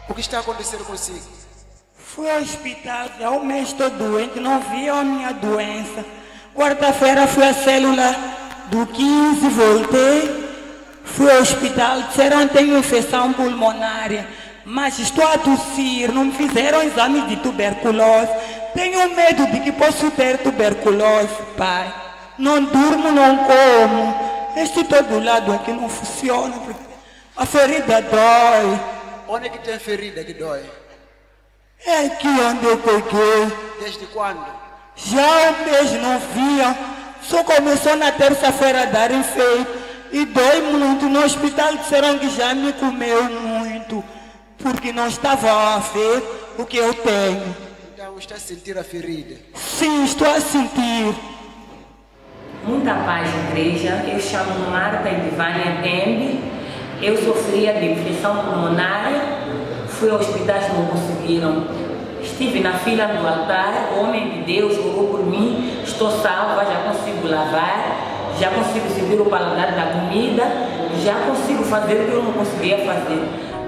O que está acontecendo consigo? Fui ao hospital, já um mês estou doente, não vi a minha doença. Quarta-feira fui à célula do 15, voltei. Fui ao hospital, disseram que tenho infecção pulmonar, mas estou a tossir, não me fizeram exame de tuberculose. Tenho medo de que posso ter tuberculose, pai. Não durmo, não como. Este todo lado aqui não funciona, porque a ferida dói. Onde é que tem ferida que dói? É aqui onde eu peguei. Desde quando? Já um mês não via, só começou na terça-feira a dar efeito. E dói muito, no hospital disseram que já me comeu muito, porque não estavam a ver o que eu tenho. Então está a sentir a ferida? Sim, estou a sentir. Muita paz, igreja. Eu chamo Marta Edivânia Tembe. Eu sofria de infecção pulmonar. Fui ao hospital, não conseguiram. Estive na fila do altar. O homem de Deus orou por mim. Estou salva, já consigo lavar. Já consigo seguir o paladar da comida, já consigo fazer o que eu não conseguia fazer.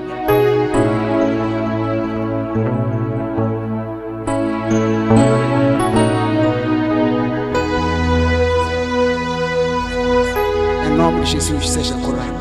Em nome de Jesus, seja curado.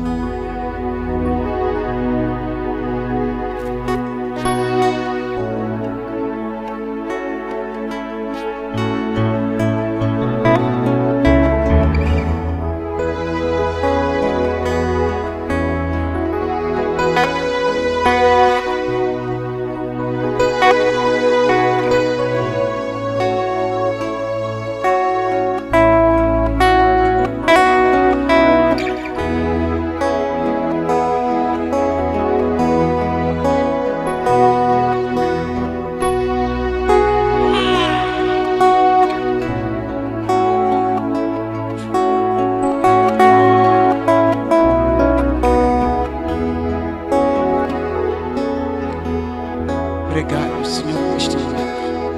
Obrigado, Senhor, por este milagre.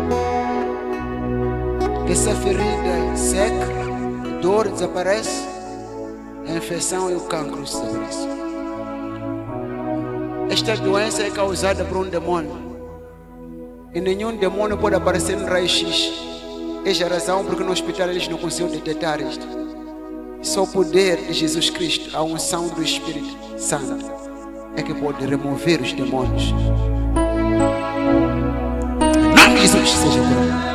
Que essa ferida seca, a dor desaparece, a infecção e o cancro desaparecem. Esta doença é causada por um demônio. E nenhum demônio pode aparecer no raio-x. Esta é a razão porque no hospital eles não conseguiam detectar isto. Só o poder de Jesus Cristo, a unção do Espírito Santo, é que pode remover os demônios. Em nome de Jesus, seja curado.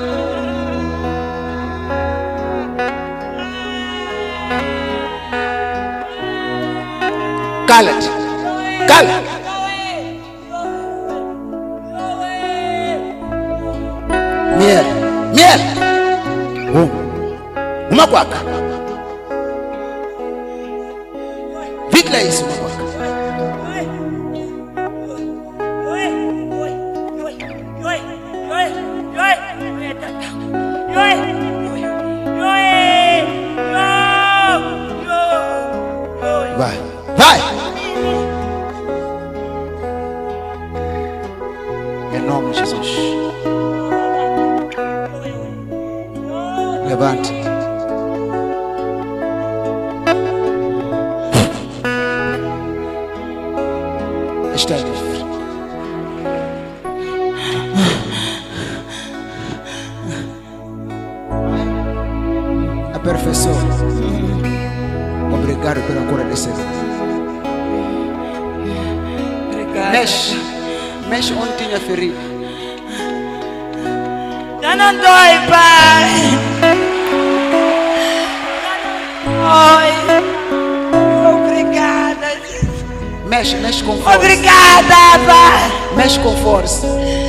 Cala-te. Cala. Miel. Miel. Uma guaca. Fica lá isso, uma guaca. Vai. Vai. Em nome de Jesus. Levante. Está livre. Aperfeiçoa. Obrigado pela cura desse irmão. Obrigada. Mexe onde tinha ferida. Já não dói, pai. Oi. Obrigada, Jesus. Mexe com força. Obrigada, pai. Mexe com força.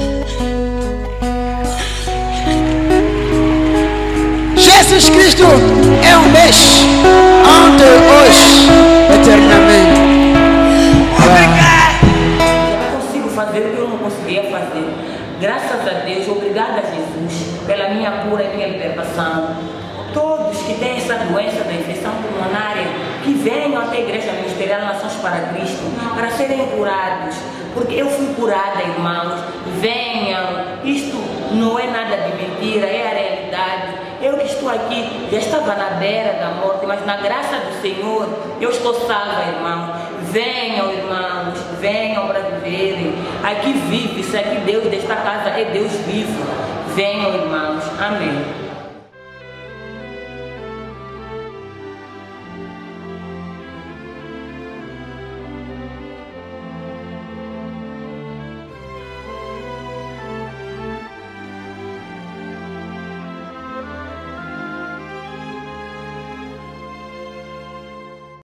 Jesus Cristo é um mexe. Ontem, hoje, eternamente. Obrigada. Já consigo fazer o que eu não conseguia fazer. Graças a Deus, obrigada Jesus pela minha cura e minha libertação. Todos que têm essa doença da infecção pulmonar, que venham até a Igreja Ministerial Nações para Cristo para serem curados. Porque eu fui curada, irmãos. Venham. Isto não é nada de mentira, é a realidade. Eu que estou aqui, já estava na beira da morte, mas na graça do Senhor, eu estou salva, irmão. Venham, irmãos, venham para viverem. Aqui vive, se aqui Deus desta casa é Deus vivo. Venham, irmãos. Amém.